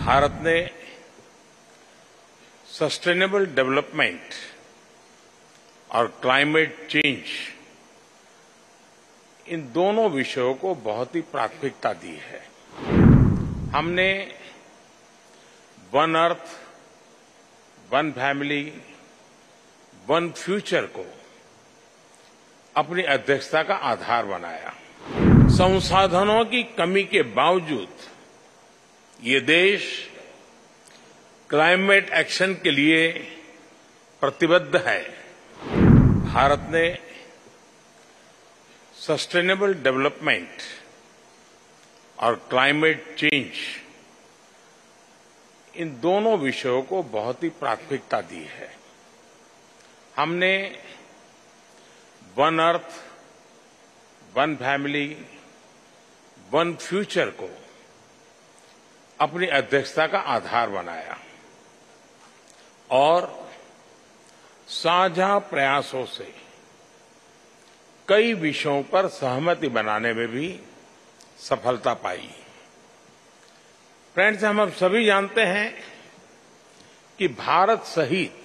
भारत ने sustainable development और climate change इन दोनों विषयों को बहुत ही प्राथमिकता दी है। हमने one earth, one family, one future को अपनी अध्यक्षता का आधार बनाया। संसाधनों की कमी के बावजूद ये देश क्लाइमेट एक्शन के लिए प्रतिबद्ध है। भारत ने सस्टेनेबल डेवलपमेंट और क्लाइमेट चेंज इन दोनों विषयों को बहुत ही प्राथमिकता दी है। हमने one earth, one family, one future को अपनी अध्यक्षता का आधार बनाया और साझा प्रयासों से कई विषयों पर सहमति बनाने में भी सफलता पाई। फ्रेंड्स, हम अब सभी जानते हैं कि भारत सहित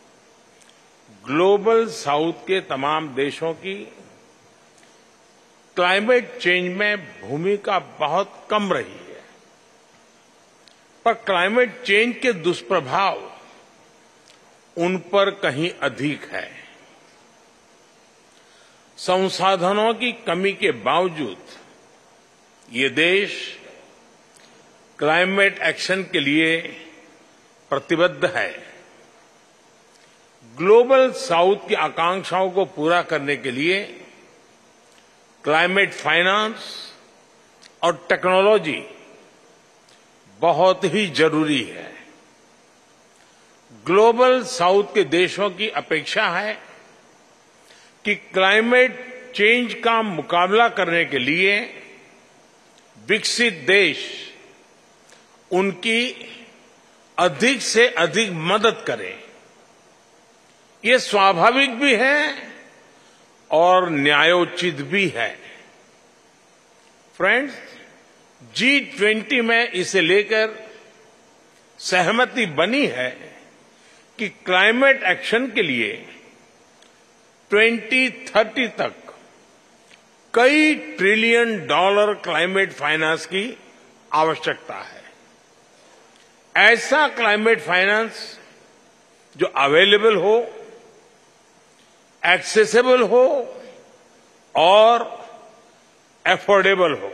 ग्लोबल साउथ के तमाम देशों की क्लाइमेट चेंज में भूमिका बहुत कम रही है, पर क्लाइमेट चेंज के दुष्प्रभाव उन पर कहीं अधिक है। संसाधनों की कमी के बावजूद ये देश क्लाइमेट एक्शन के लिए प्रतिबद्ध है। ग्लोबल साउथ की आकांक्षाओं को पूरा करने के लिए क्लाइमेट फाइनेंस और टेक्नोलॉजी बहुत ही जरूरी है। ग्लोबल साउथ के देशों की अपेक्षा है कि क्लाइमेट चेंज का मुकाबला करने के लिए विकसित देश उनकी अधिक से अधिक मदद करें। ये स्वाभाविक भी है और न्यायोचित भी है। फ्रेंड्स, G20 में इसे लेकर सहमति बनी है कि क्लाइमेट एक्शन के लिए 2030 तक कई ट्रिलियन डॉलर क्लाइमेट फाइनेंस की आवश्यकता है। ऐसा क्लाइमेट फाइनेंस जो अवेलेबल हो, एक्सेसिबल हो और एफोर्डेबल हो।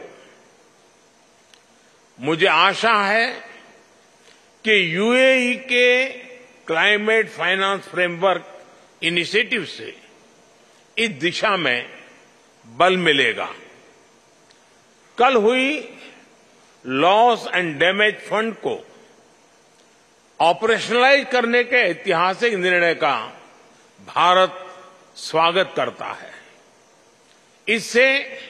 मुझे आशा है कि यूएई के क्लाइमेट फाइनेंस फ्रेमवर्क इनिशिएटिव से इस दिशा में बल मिलेगा। कल हुई लॉस एंड डैमेज फंड को ऑपरेशनलाइज करने के ऐतिहासिक निर्णय का भारत स्वागत करता है। इससे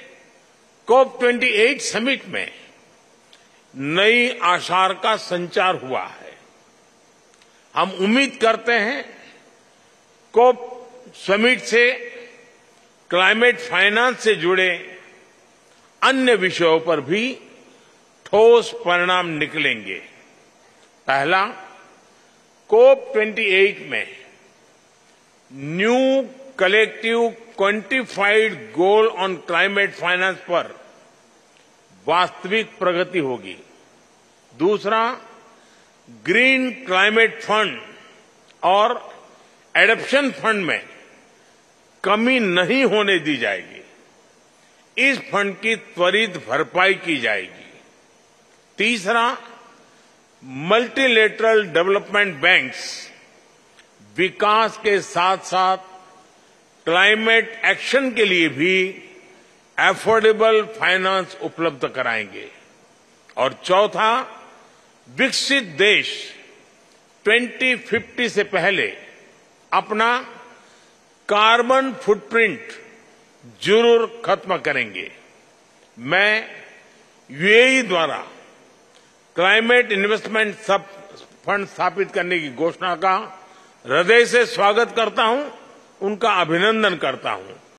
COP28 समिट में नई आशार का संचार हुआ है। हम उम्मीद करते हैं COP समिट से क्लाइमेट फाइनेंस से जुड़े अन्य विषयों पर भी ठोस परिणाम निकलेंगे। पहला, COP28 में new collective quantified goal on climate finance पर वास्तविक प्रगति होगी। दूसरा, ग्रीन क्लाइमेट फंड और एडॉप्शन फंड में कमी नहीं होने दी जाएगी। इस फंड की त्वरित भरपाई की जाएगी। तीसरा, मल्टीलेटरल डेवलपमेंट बैंक्स विकास के साथ साथ क्लाइमेट एक्शन के लिए भी एफोर्डेबल फाइनेंस उपलब्ध कराएंगे। और चौथा, विकसित देश 2050 से पहले अपना कार्बन फुटप्रिंट जरूर खत्म करेंगे। मैं यूएई द्वारा क्लाइमेट इन्वेस्टमेंट सब फंड स्थापित करने की घोषणा का हृदय से स्वागत करता हूं, उनका अभिनंदन करता हूं।